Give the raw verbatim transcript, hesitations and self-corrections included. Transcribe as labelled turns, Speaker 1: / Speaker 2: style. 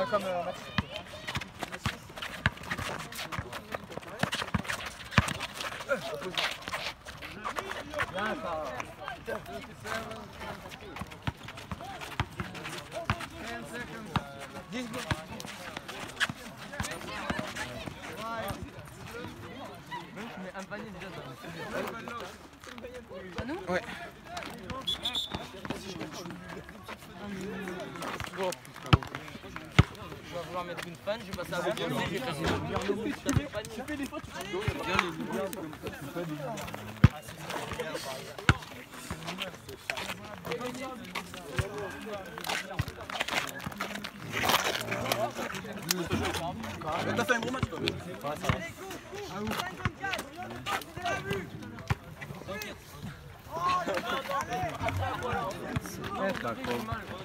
Speaker 1: Ah, comme euh, match. Bien, ça. dix secondes. Mais un panier déjà, ça nous? Ouais. Je vais vouloir mettre une fan, je vais passer à la je vais faire tu fais des fois, tu fais t'as fait un gros match toi. Ouais, ça va. T'inquiète.